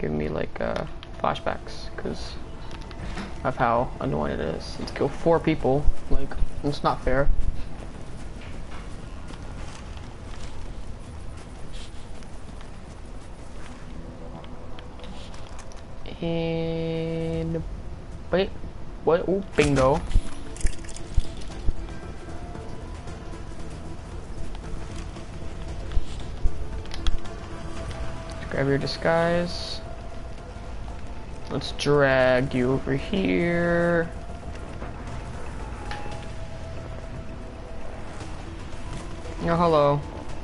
giving me like flashbacks because of how annoying it is. Let's kill 4 people. Like, it's not fair. And wait, what? Oh, bingo. Grab your disguise. Let's drag you over here. Oh, hello.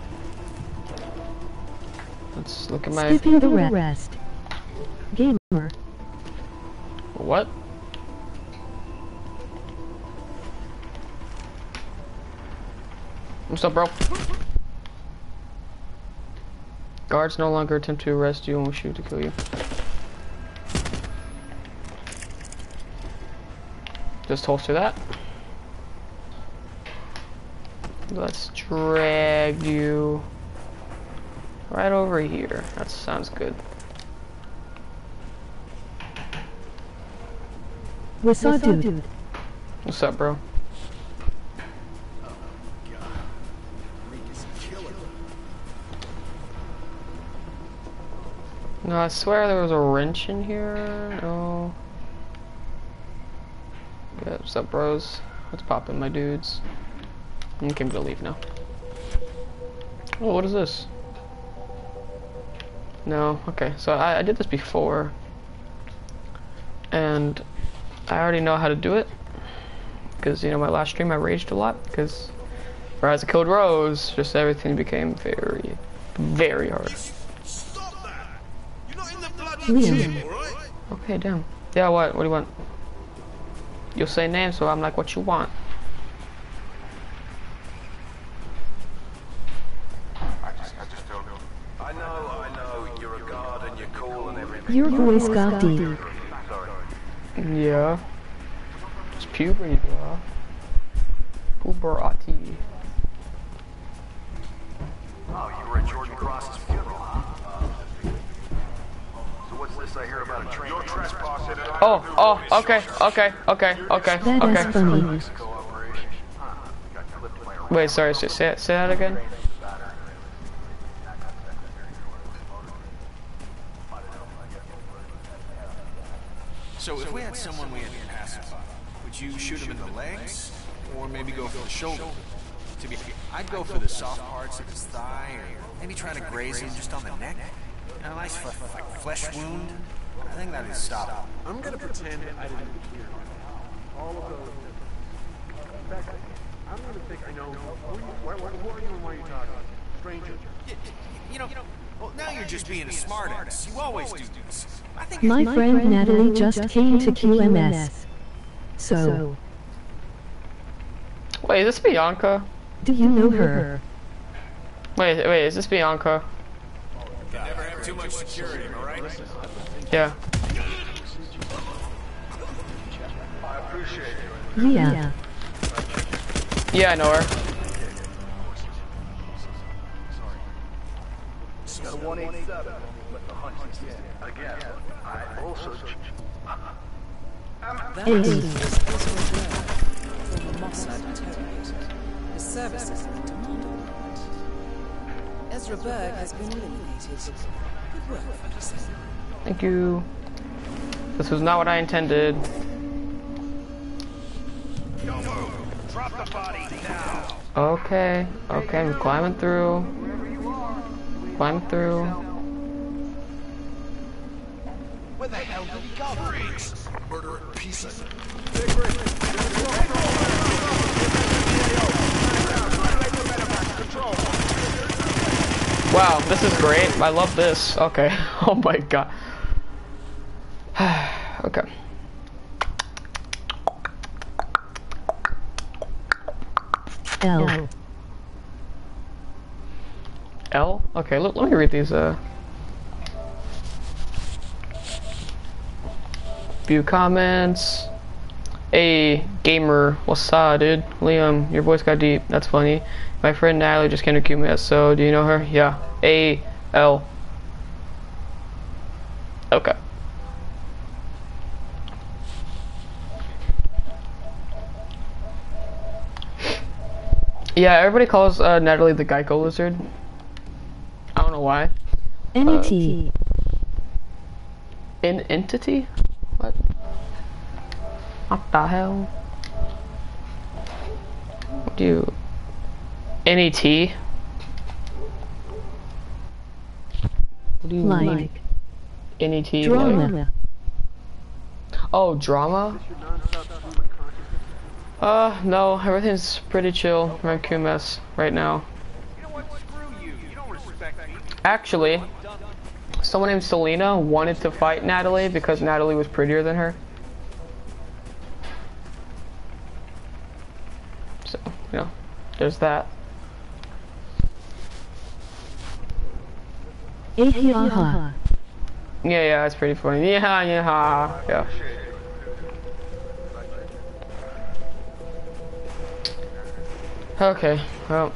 Let's look at my... Skipping the rest. Gamer. What? What's up, bro? Guards no longer attempt to arrest you and will shoot to kill you. Just holster that. Let's drag you right over here. That sounds good. What's up, dude? What's up, bro? No, I swear there was a wrench in here. No. Yeah, what's up, bros? What's poppin', my dudes? Okay, I'm gonna leave now. Oh, what is this? No, okay. So I did this before. And I already know how to do it. Because, you know, my last stream I raged a lot. Because whereas I killed Rose, just everything became very, very hard. Liam. Okay, damn. Yeah, what? What do you want? You'll say names, so I'm like, what you want? I just don't know. I know, you're a guard and you're cool and everything. Your voice got deep. Sorry. Yeah. It's puberty, bro. Puberati. Oh, you were at Jordan Cross's funeral, huh? So what's this I hear about a train? You're trespassing and Oh, okay. That is funny. Wait, sorry, say that again? So if we had someone we had to pacify, would you shoot him in the legs? Or maybe go for the shoulder? I'd go for the soft parts of his thigh, or maybe try to graze him just on the neck. A nice flesh wound. I think that would stop him. I'm gonna pretend I didn't hear all of those. In fact, I'm gonna think I know who are you and why are you talking? Stranger. You know, well, now you're just being a smartass. You always do this. I think My friend Natalie just came to QMS. So, Wait, is this Bianca? do you know her? Wait, is this Bianca? never have too much security, am I right? Yeah. I appreciate you. Yeah. Yeah, I know her. Got a 187, but the hunt is dead. Again, I also... Indeed. Former Mossad interrogator. His services are in demand at the moment. Ezra Berg has been eliminated. Good work, Ferguson. Thank you. This was not what I intended. Drop the body now! Okay, I'm climbing through. Climbing through. Where the hell did he go? Freaks! Murderer piece of... Wow, this is great. I love this. Okay. Oh my god. Okay. L. L? Okay, let me read these, View comments. Hey, gamer, what's up, dude? Liam, your voice got deep. That's funny. My friend Natalie just came to QMS, so do you know her? Yeah. A. L. Okay. Yeah, everybody calls Natalie the Geico lizard. I don't know why. Entity. In entity? What? What the hell? What do you... NET? What do you mean? Like. NET? Drama. Like? Oh, drama? No, everything's pretty chill around QMS right now. You know what? Screw you. You don't respect me. Actually, someone named Selena wanted to fight Natalie because Natalie was prettier than her. So, you know, there's that. Ahiaha. Yeah, that's pretty funny. Yeah. Okay, well.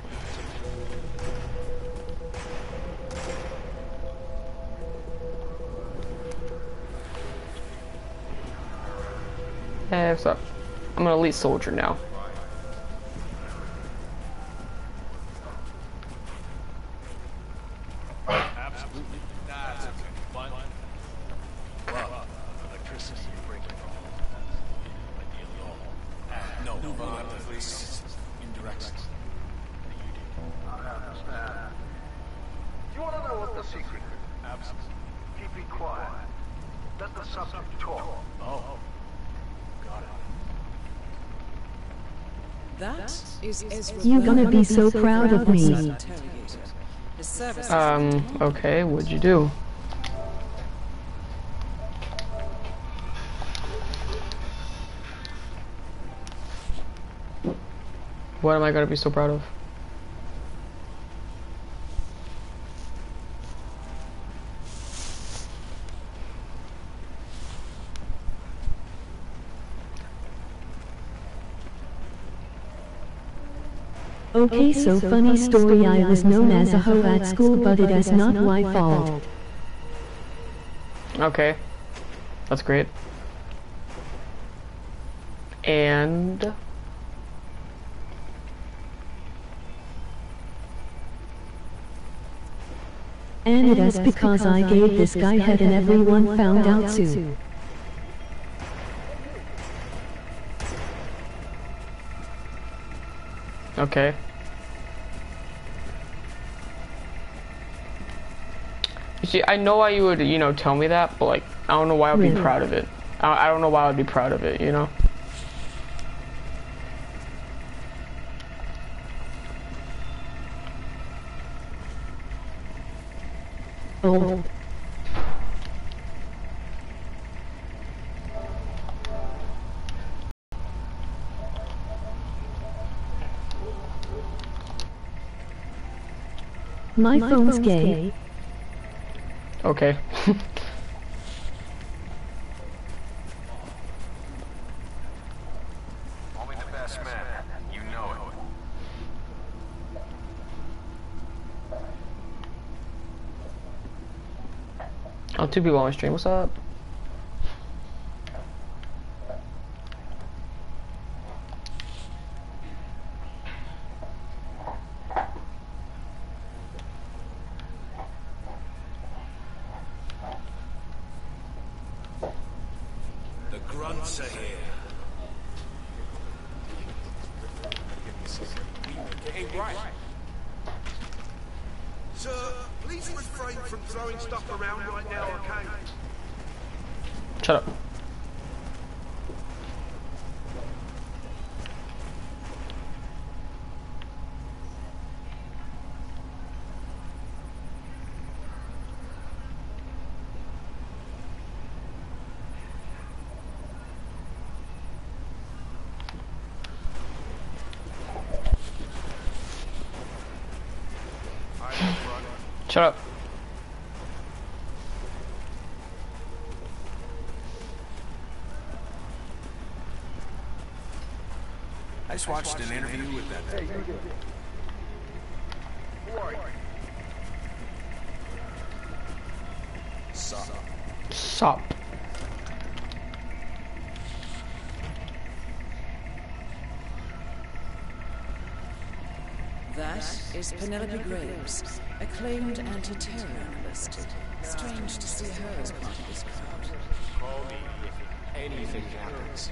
Hey, what's up? I'm an elite soldier now. Absolutely. That's okay. Fine. Well, electricity breaking all. Ideally all. No, not at least indirect. I understand. You want to know what the secret is? Absolutely. Keep it quiet. Let the subject talk. Oh. Got it. That is Ezra You Berg, gonna be so proud of me. interrogator. His services Okay, what'd you do? What am I gonna be so proud of? Okay, so funny story, I was known as a hoe at school, but it is not my fault. Okay, that's great. And And it is because I gave this guy head and everyone found out too. okay. You see, I know why you would, you know, tell me that, but like, I don't know why I'd be Really? proud of it. I don't know why I'd be proud of it, you know? Oh. My phone's gay. Okay. Only the best man. You know it. Oh, 2 people on my stream, what's up? The grunts are here. Hey, right. Sir, please refrain from throwing stuff around right now, okay? Shut up. Shut up. I just watched an interview with that. Who are you? Suck. Sup. That is Penelope Graves, acclaimed anti-terror analyst. Strange to see her as part of this crowd. Call me if anything happens.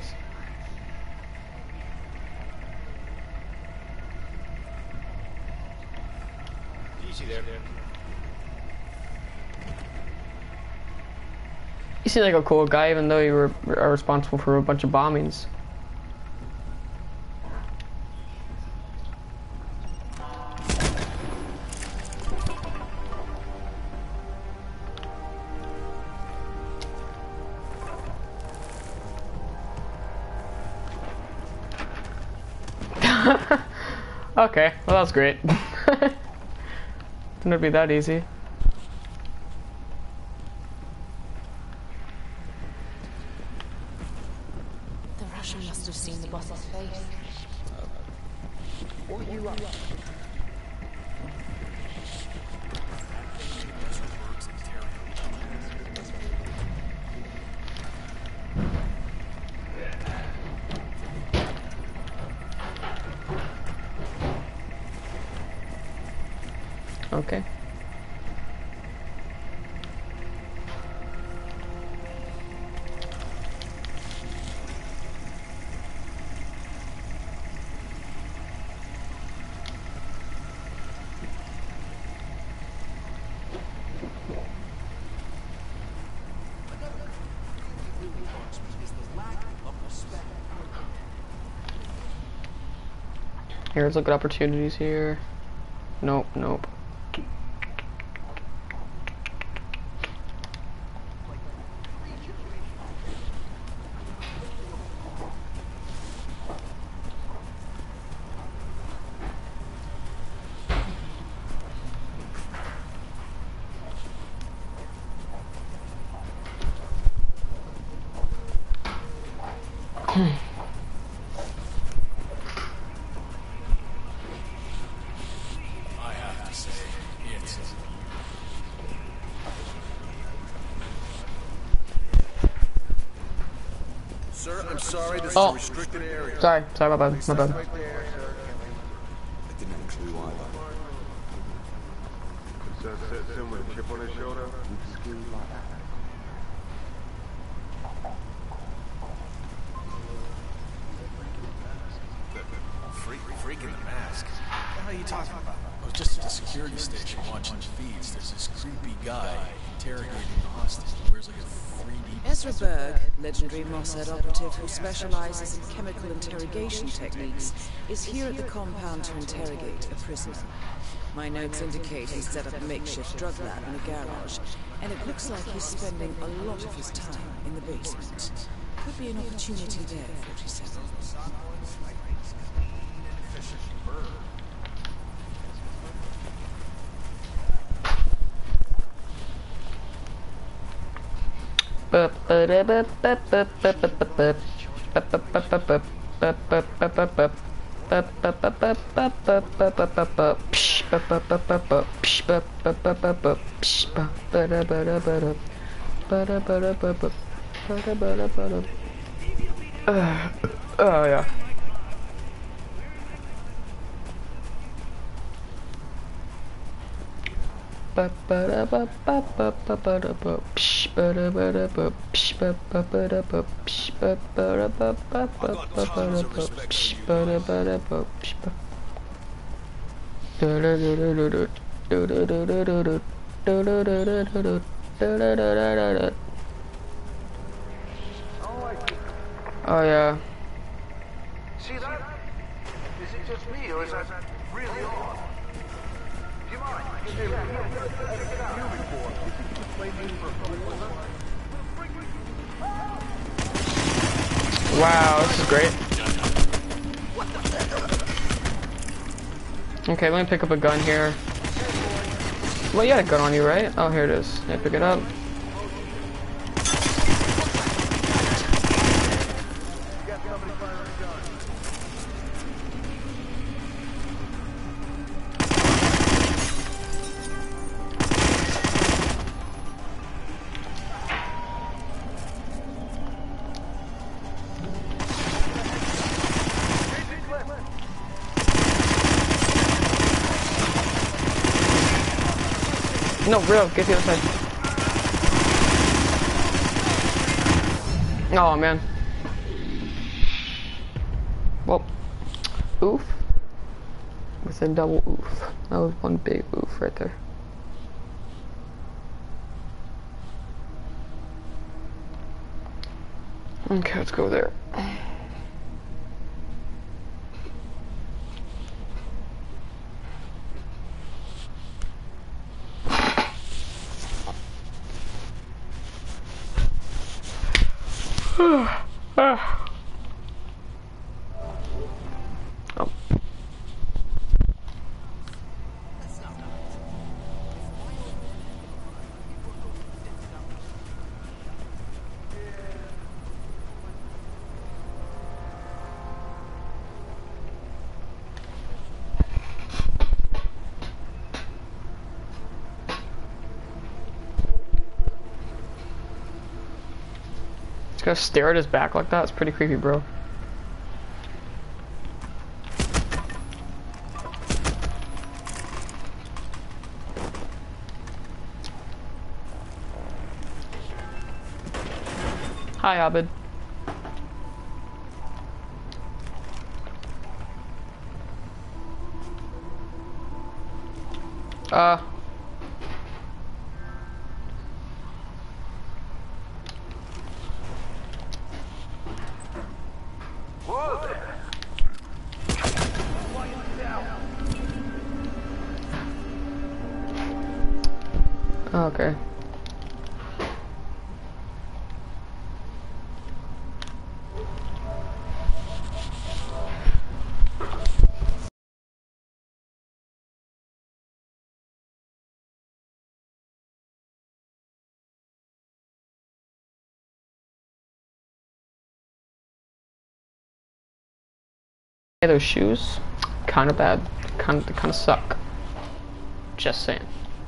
Easy there. You seem like a cool guy, even though you are responsible for a bunch of bombings. Okay, well that's great. Didn't it be that easy? The Russian must have seen the boss's face. Or you are. Okay. Here, let's look at opportunities here. Nope, nope. I have to say, it's... Sir, I'm sorry, this is Oh. a restricted area. Sorry, my bad, my bad. Right there, sir. I didn't have a clue either. Someone with a chip on his shoulder. Freak in the mask? What are you talking about? I was just at the security station watching feeds. There's this creepy guy interrogating the hostage. He wears like a 3D... Ezra Berg, legendary Mossad operative who specializes in chemical interrogation techniques, is here at the compound to interrogate a prisoner. My notes indicate he set up a makeshift drug lab in a garage, and it looks like he's spending a lot of his time in the basement. Could be an opportunity there, 47. Oh yeah. Oh yeah. See that? Is it just me, or is that really odd? Do you mind? Wow, this is great. Okay, let me pick up a gun here. Well, you had a gun on you, right? Oh, here it is. Yeah, pick it up. No, real, get the other side. Oh man. Well, oof. With a double oof. That was one big oof right there. Okay, let's go there. Oh. Just gonna stare at his back like that. It's pretty creepy, bro. Hi, Abed. Whoa there. Okay. Yeah, those shoes, kind of bad. Kind of suck. Just saying.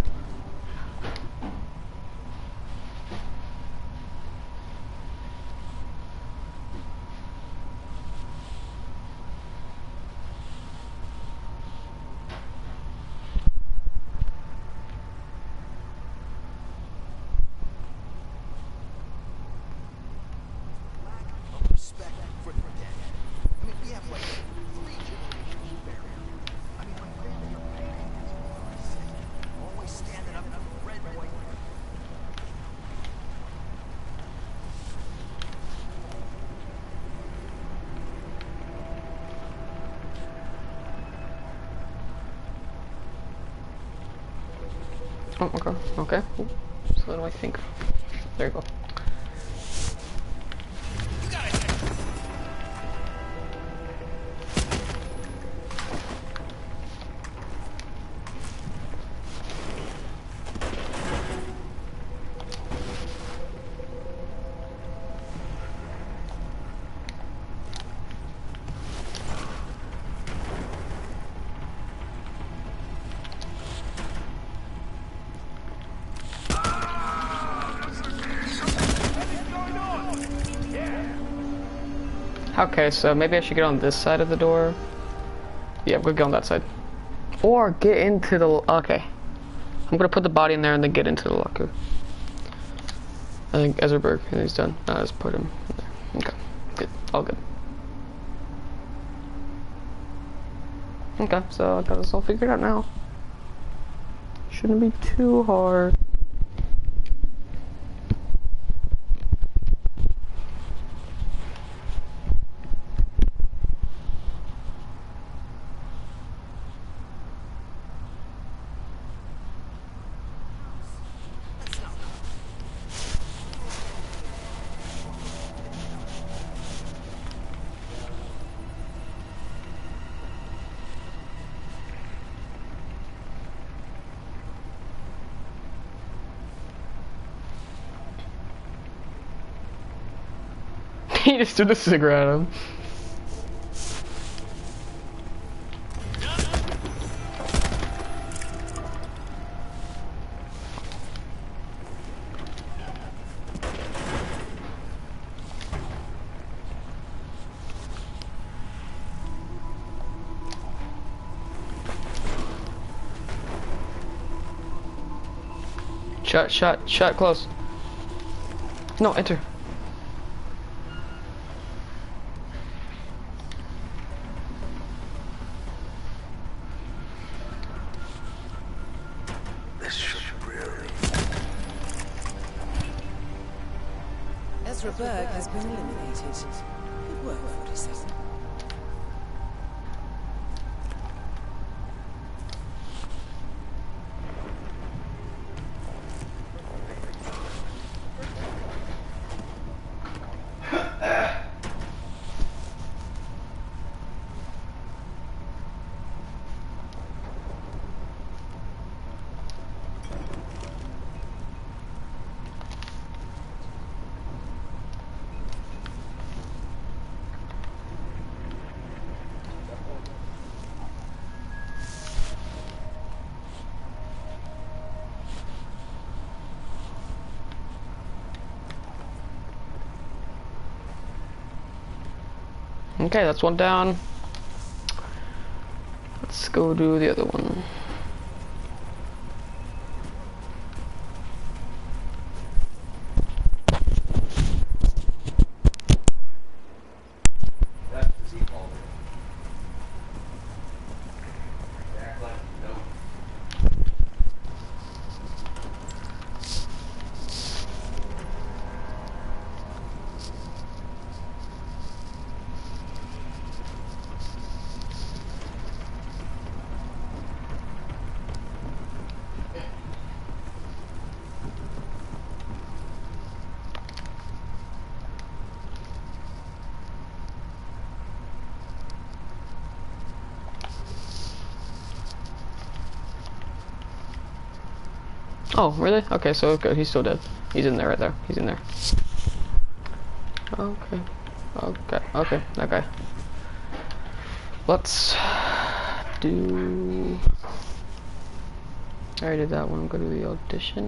Respect for the dead. I mean, we have like 3 generations buried. I mean, my family are patriots, for Christ's sake. Always standing up for red, white. Oh, okay. Okay. Ooh. So what do I think? There you go. Okay, so maybe I should get on this side of the door. Yeah, we'll get on that side. Or get into the... Okay. I'm gonna put the body in there and then get into the locker. I think Ezerberg, and he's done. I'll just put him in there. Okay, good. All good. Okay, so I got this all figured out now. Shouldn't be too hard. He just threw the cigarette at him. Shut, close. No, enter. This should really... Ezra Berg has been eliminated. Good work, 47. Okay, that's one down. Let's go do the other one. Oh, really? Okay, so good. He's still dead. He's in there right there. He's in there. Okay. Okay, that guy. Let's do... I already did that one. Go to the audition.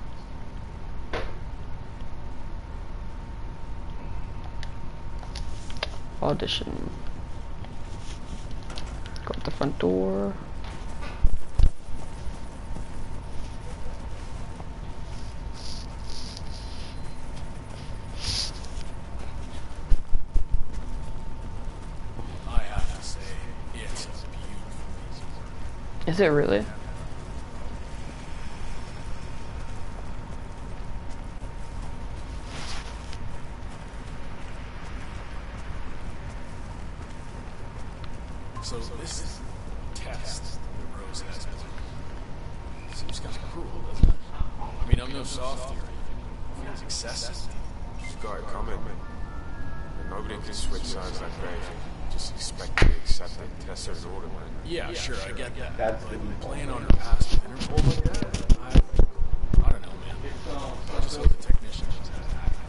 Audition. Go out the front door. Is it really? So this test that Rose has seems kind of cruel, doesn't it? I mean, I'm no softie. It feels excessive. She's got it coming. And nobody can switch sides like crazy. Just expect to be accepted. Test her order. Yeah, sure, I get that. But playing on her past interval like that, I don't know, man. I just hope the technician knows how to act.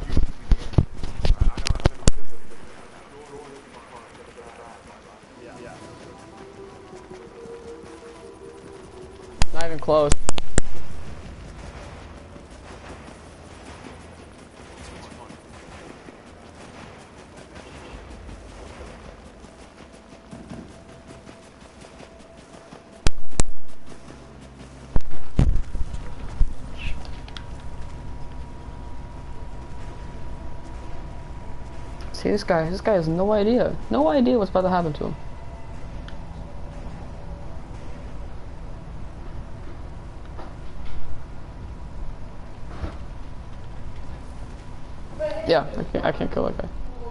Not even close. See this guy has no idea what's about to happen to him. Yeah, I can't kill that guy.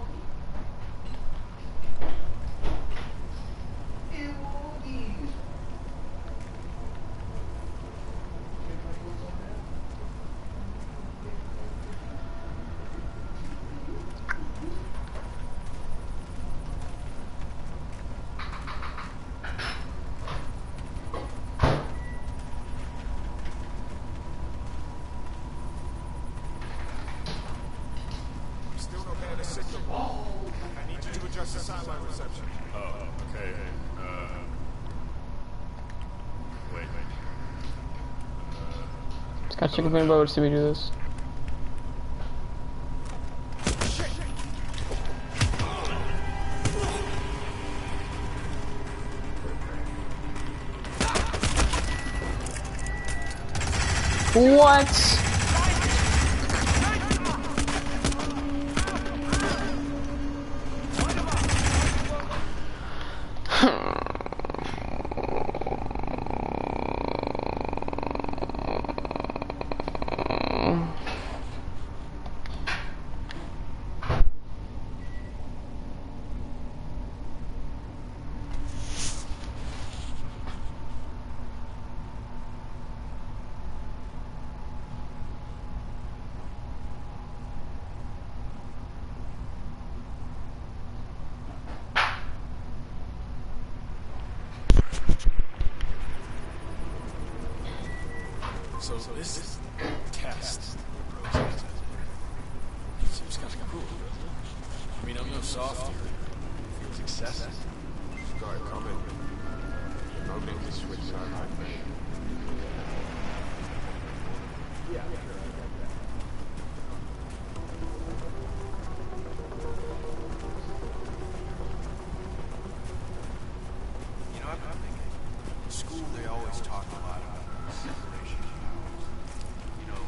Got chicken finger boats. Do we do this? What? So this is test. Seems kind of cool, doesn't it? I mean, I'm no softie. It feels excessive. You've got it coming. Nobody can switch sides like me. You know, I'm thinking, in school they always talk a lot about separation of powers. You know,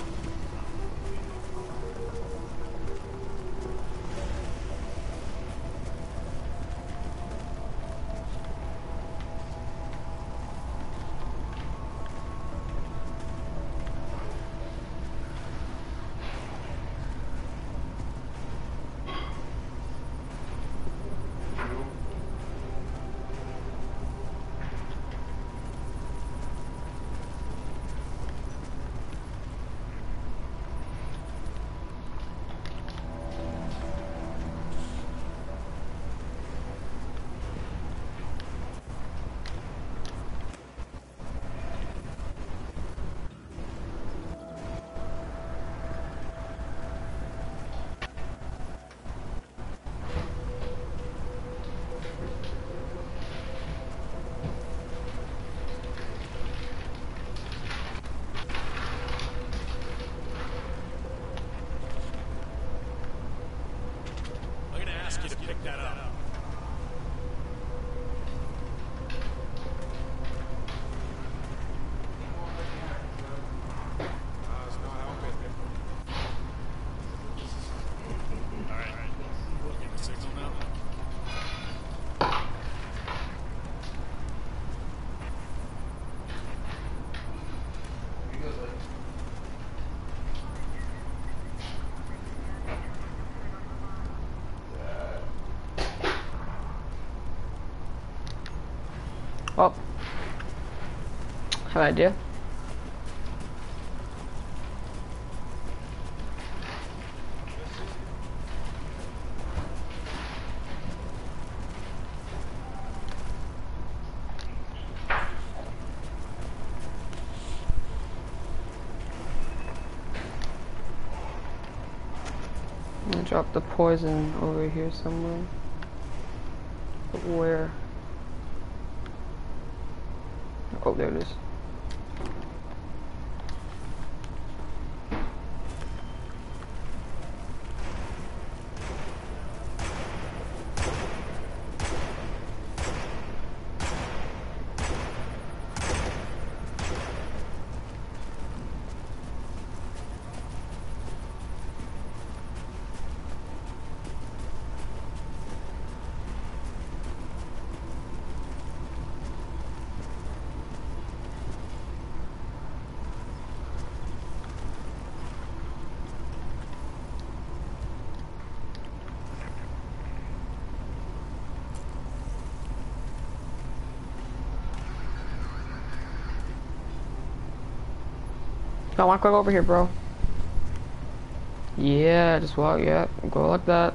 I'm gonna ask you to pick that up. It's not helping. All right. Get the signal now. Well, have an idea. I'm gonna drop the poison over here somewhere. But where? Oh, there it is. I want to go over here, bro. Yeah, just walk. Yeah, go like that.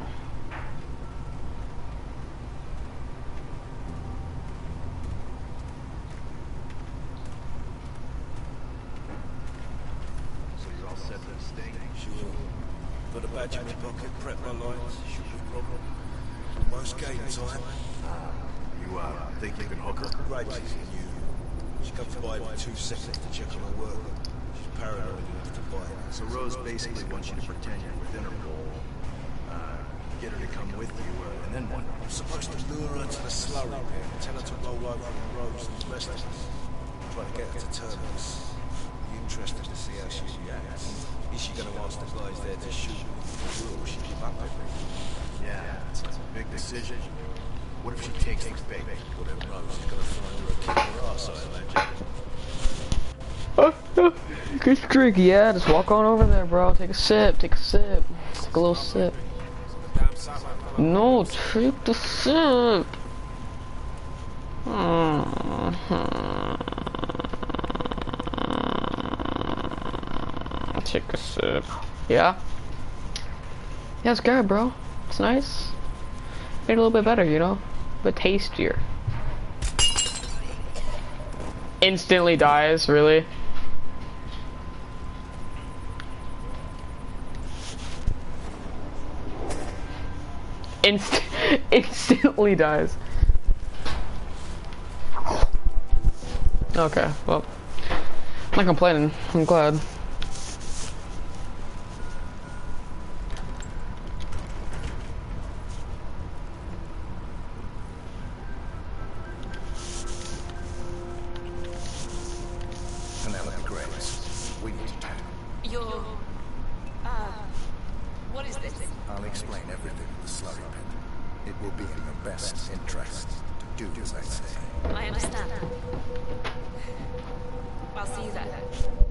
So you're all set for the sting? Sure. Got a badge in my pocket, prep my lines, should be a problem. Almost game time. You, think you can hook her? Rachel's new. She comes by every 2 seconds to check on her work. She's paranoid enough to bite. So Rose basically wants you to pretend you're with Interpol, get her to come with you, and then what? I'm supposed to lure her to the slurry pit and tell her to roll over on Rose and the rest of us. Try to get her to turn us. You interested to see how she reacts. Is she gonna ask the guys there to shoot? Or will she give up everything? Yeah, it's a big decision. What if she takes the bait? Well, then Rose is gonna find her a kick in her ass, I imagine. Good drink, yeah. Just walk on over there, bro. Take a sip. Take a sip. Take a little sip. No, take the sip. Take a sip. Yeah. Yeah, it's good, bro. It's nice. Made it a little bit better, you know, but tastier. Instantly dies, really. Instantly dies. Okay, well, I'm not complaining. I'm glad. Penelope Graves, we need to talk. You're... what is this? I'll explain everything in the slurry pit. It will be in your best interest to do as I say. I understand. I'll see you there.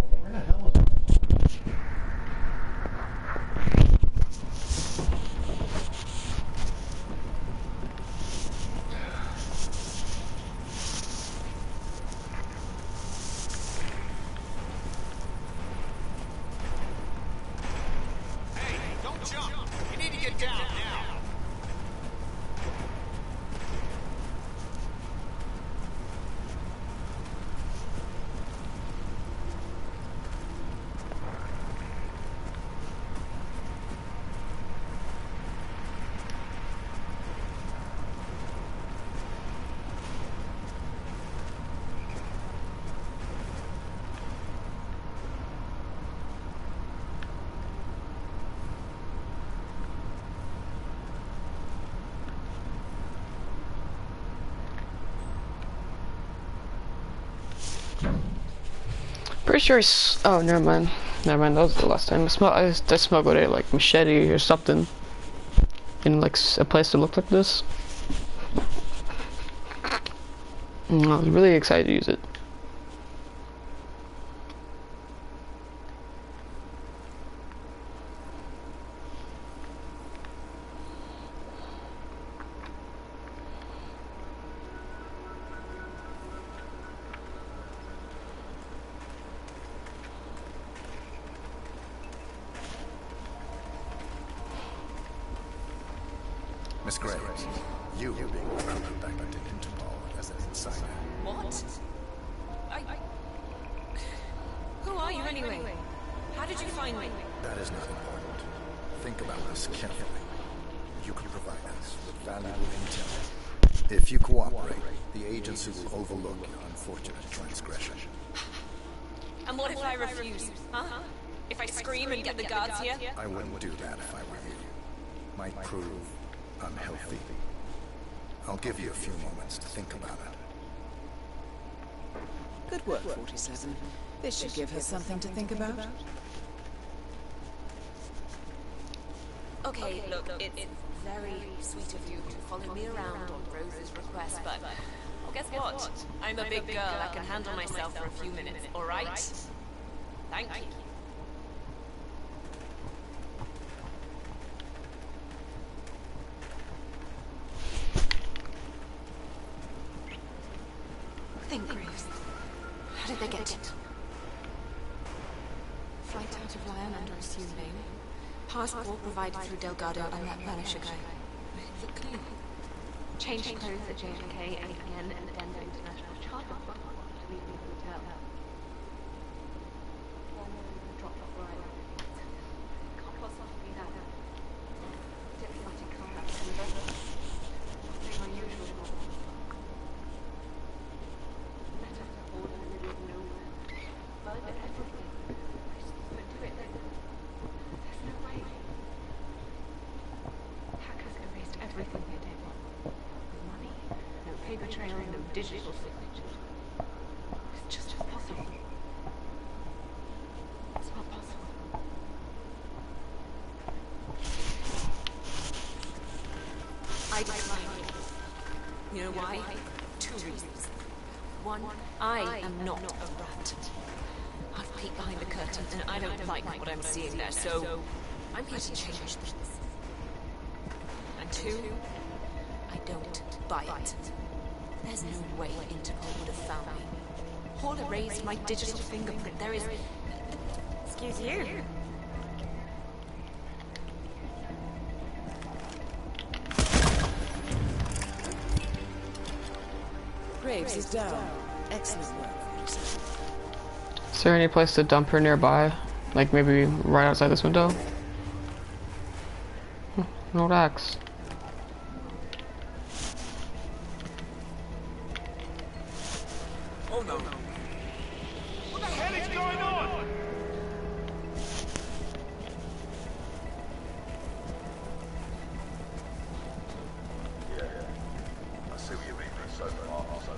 Hey, don't jump. You need to get down now. Pretty sure oh, never mind. Never mind, that was the last time. I smuggled a, like, machete or something. In, like, a place that looked like this. I was really excited to use it. Miss Graves, you are being recruited back into Interpol as an insider. What? Who are you anyway? How did you find me? That is not important. Think about this carefully. You can provide us with valuable intel. If you cooperate, the agency will overlook your unfortunate transgression. And what if I refuse? Huh? If I scream and get the guards here? I wouldn't do that if I were you. Might prove unhealthy. I'll give you a few moments to think about it. Good work, 47. This should give her something to think about. Okay, look, it's very sweet of you to follow me around on Rose's request, but well, guess what? I'm a big girl. I can handle myself for a few minutes, all right? Thank you. Think, Graves. How did they get it? Flight out of Lion under assumed name. Passport provided through Delgado and that Vanisher guy. Look clean. Changed clothes at JFK and again in the Denver International Charter Club to leave the hotel. Drop off right. Can't possibly be that. Diplomatic contact Denver. Nothing unusual. Letter to all in the middle of nowhere. Further everything. I just couldn't do it then. There's no way. Hackers erased everything they did. Money, no paper trail, no digital signatures. It's just impossible. I decline. You know why? 2 reasons. 1, I am not a rat. I've peeked behind the curtain and I don't like what I'm seeing there, so I'm here to change things. And 2, I don't buy it. There's no way Interpol would have found me. Hall erased my digital fingerprint. There is... Excuse you? Graves is down. Excellent work. Is there any place to dump her nearby? Like maybe right outside this window? No axe. Oh no. What the hell is going on? Yeah, I see what you mean. So far, so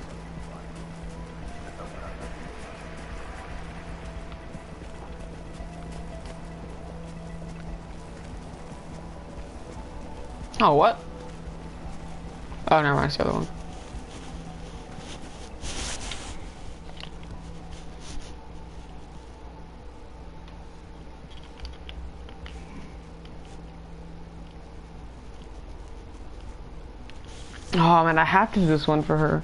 Oh, what? Oh, never mind, it's the other one. Oh man, I have to do this one for her.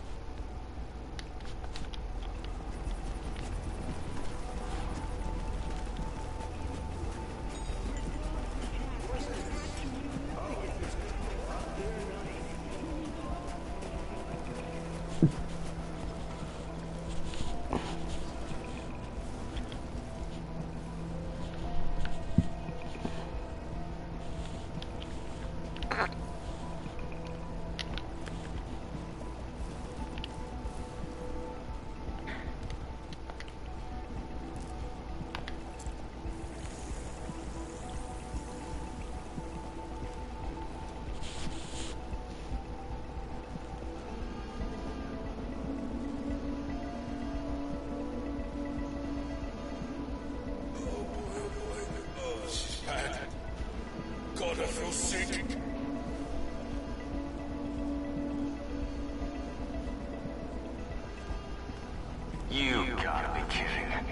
God, I feel sick. You gotta be kidding.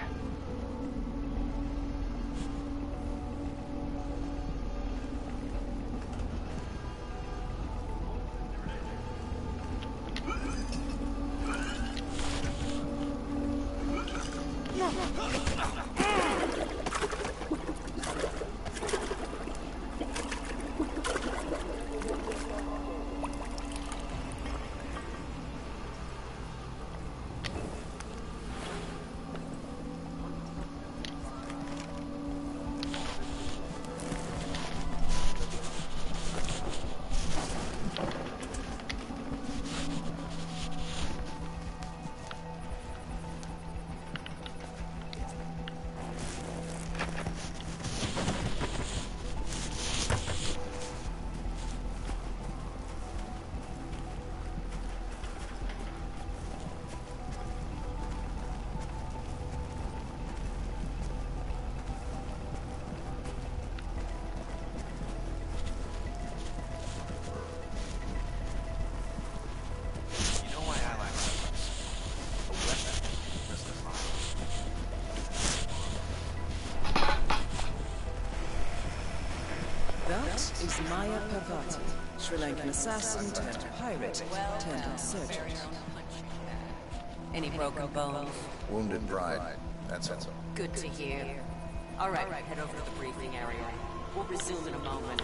That is Maya Parvati, Sri Lankan assassin turned pirate turned insurgent. Any broken bones? Wounded pride. That's all. Good to hear. All right, head over to the briefing area. We'll resume in a moment.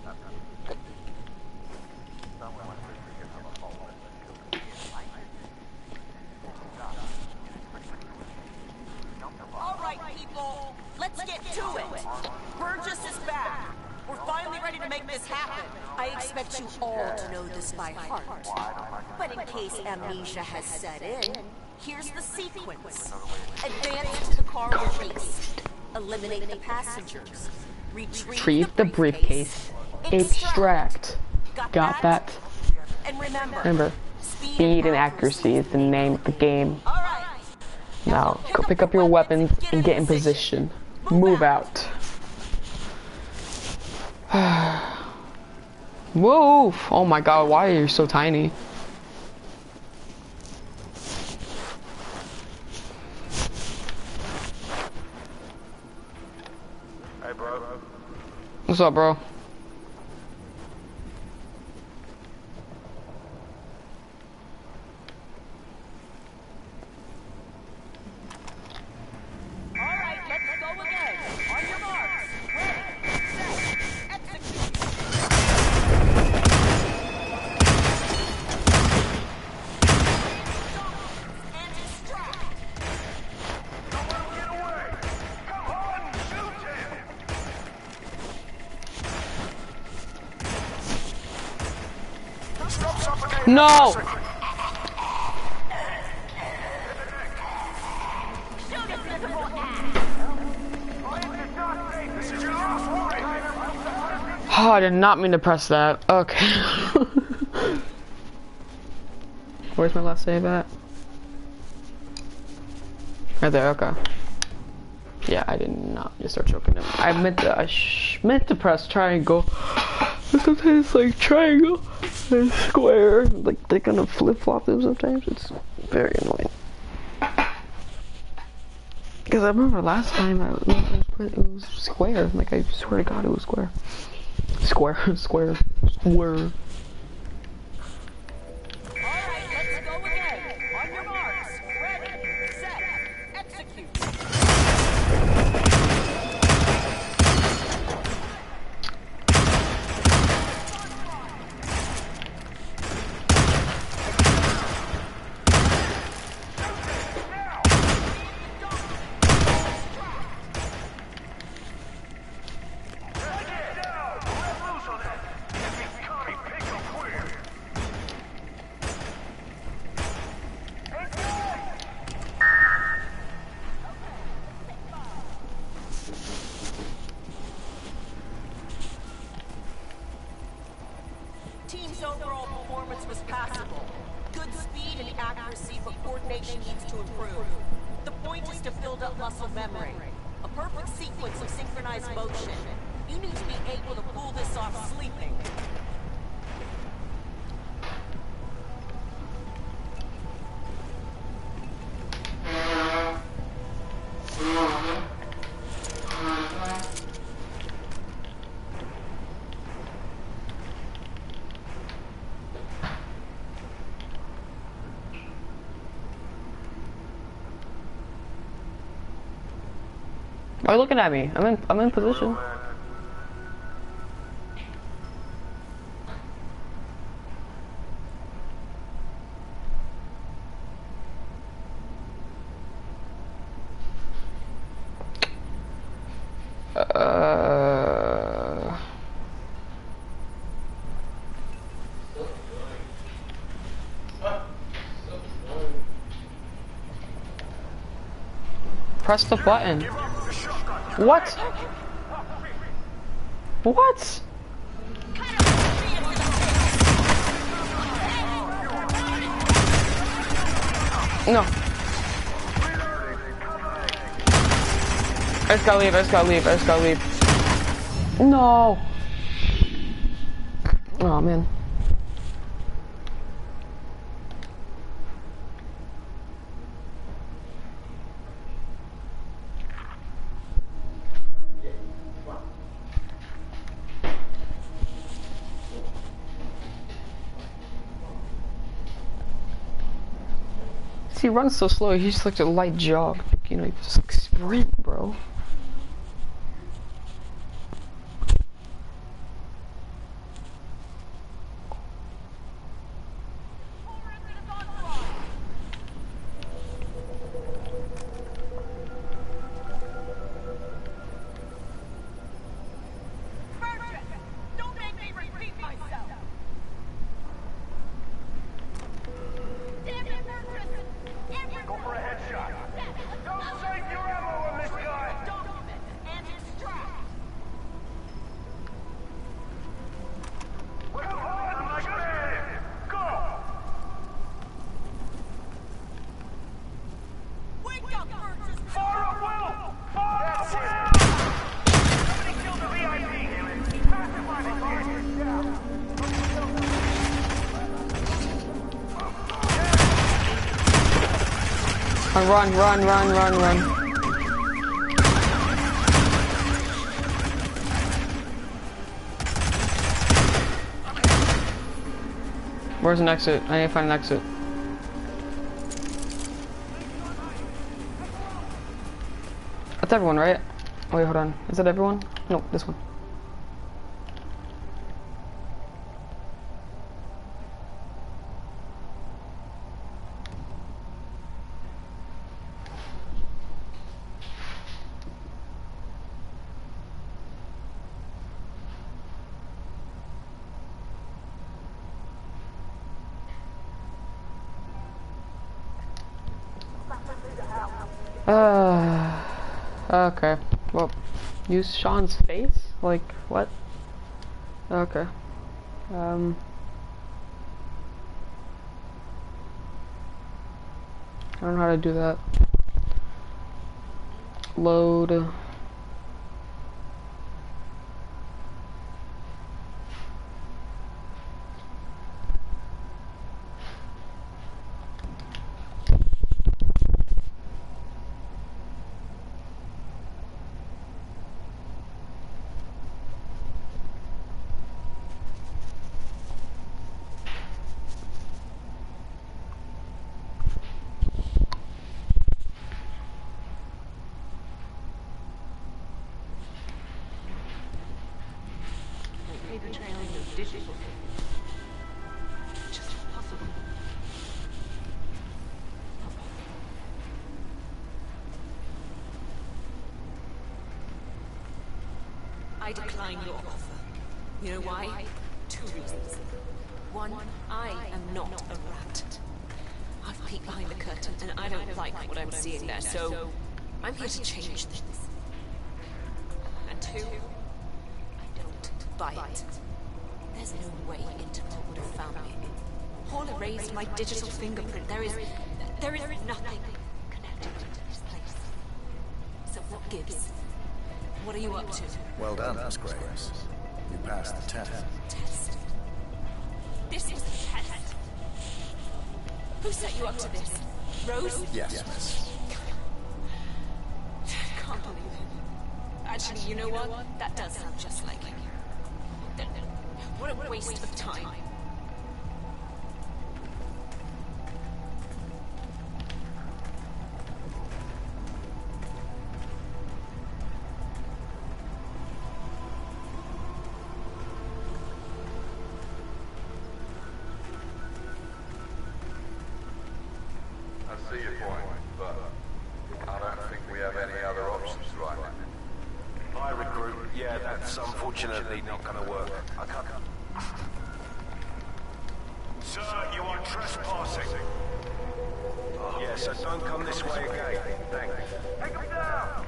All right, people, let's get to it. Burgess is back. We're finally ready to make this happen. I expect you all to know this by heart. But in case amnesia has set in, here's the sequence. Advance to the car with haste. Eliminate the passengers. Retrieve the briefcase. Extract. Got that? And Remember, speed and accuracy is the name of the game. Now, go pick up your weapons and get in position. Move out. Move! Oh my god, why are you so tiny? Hey, bro. What's up, bro? No! Oh, I did not mean to press that. Okay. Where's my last save at? Right there, okay. Yeah, I did not just start choking him. I meant to press triangle. Sometimes it's like triangle and square. Like they're gonna flip flop them sometimes. It's very annoying. Because I remember last time it was square. Like I swear to God, it was square. Square. Alright, let's go again. On your marks. Ready, set, execute. Team's overall performance was passable. Good speed and accuracy, but coordination needs to improve. The point is to build up muscle memory. A perfect sequence of synchronized motion. You need to be able to pull this off sleeping. Why are you looking at me? I'm in position. Press the button. What? What? No. I just gotta leave. No. Oh man. He runs so slow, he's just like a light jog. You know, he just like sprint, bro. Run, run, run, run, run. Where's an exit? I need to find an exit. That's everyone, right? Oh wait, hold on. Is that everyone? No, this one. Okay. Well, use Sean's face? Like, what? Okay. I don't know how to do that. Load. I decline your offer. You know why? 2 reasons. One, I am not a rat. I've peeked behind the curtain and I don't like what I'm seeing there, so I'm here to change things. And 2, I don't buy it. There's no way Interpol would have found me. Hall erased my digital fingerprint. There is nothing connected to this place. So what gives? What are you up to? Well done, Miss Graves. You passed the test. Test? This was a test? Who set you up to this? Rose? Yes, miss. I can't believe it. Actually, you know what? That does sound just like him. What a waste of time. I see your point, but I don't think we have any other options right now. Hi, recruit. Yeah, that's unfortunately not gonna work. I can't... Sir, you are trespassing. Yeah, so don't come this way again. Thanks. Take him down!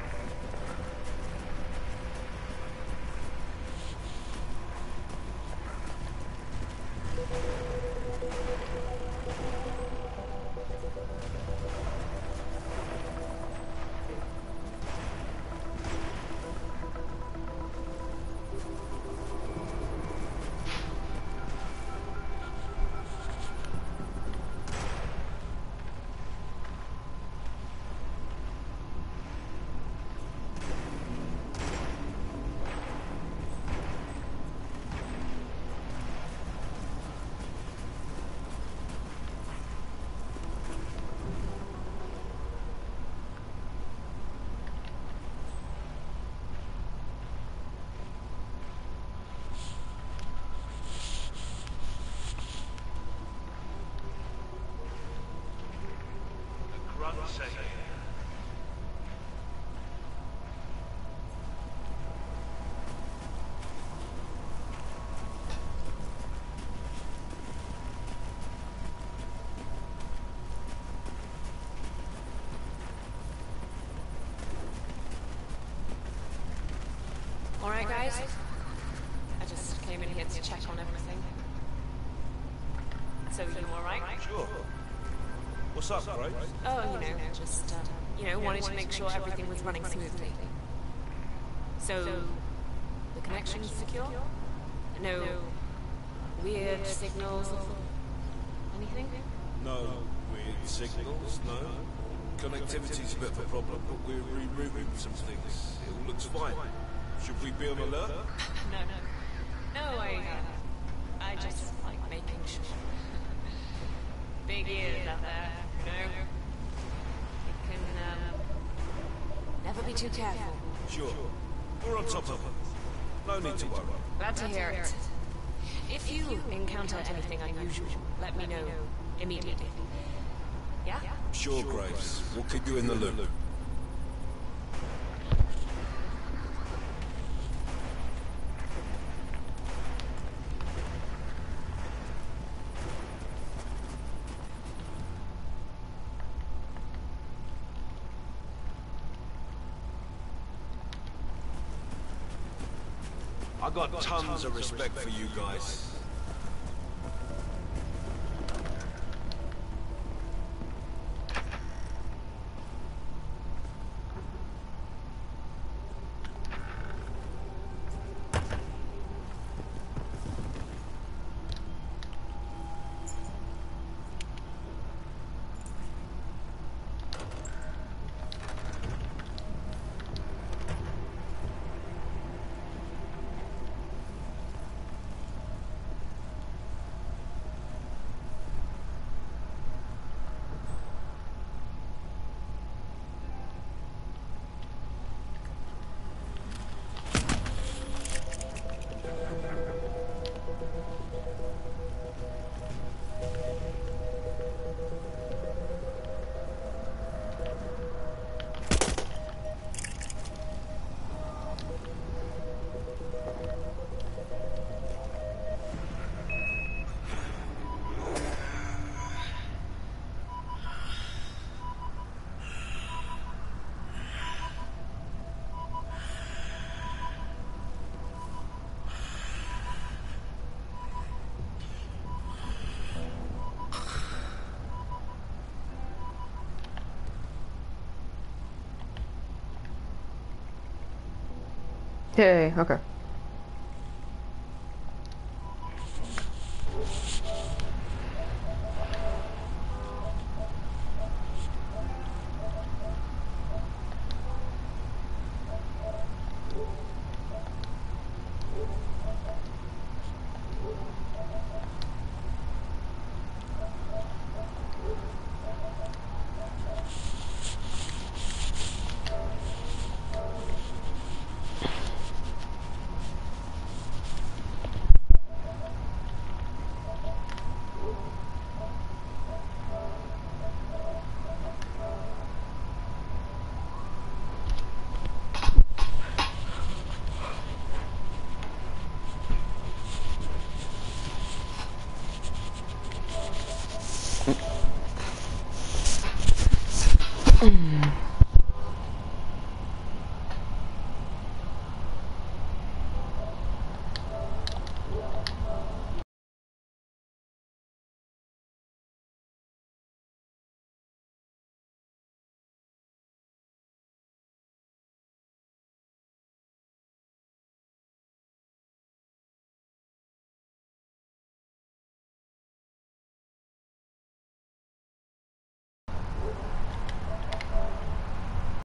Alright, guys. I just came in here to check on everything. So, you alright? Sure. What's up, Graves? Oh, just, wanted to make sure everything was running smoothly. So, the connection's secure? No weird signals or anything? No weird signals, no. Connectivity's a bit of a problem, but we're rerouting some things. It all looks fine. Should we be on alert? No, I just like making sure. Big ears out there, you know? You can, never be too careful. Sure. We're on top of it. No need to worry. Glad to hear it. If you encounter anything unusual, let me know immediately. Yeah? Sure, Graves. We'll keep you in the loop. I got tons of respect for you guys. Yay, okay.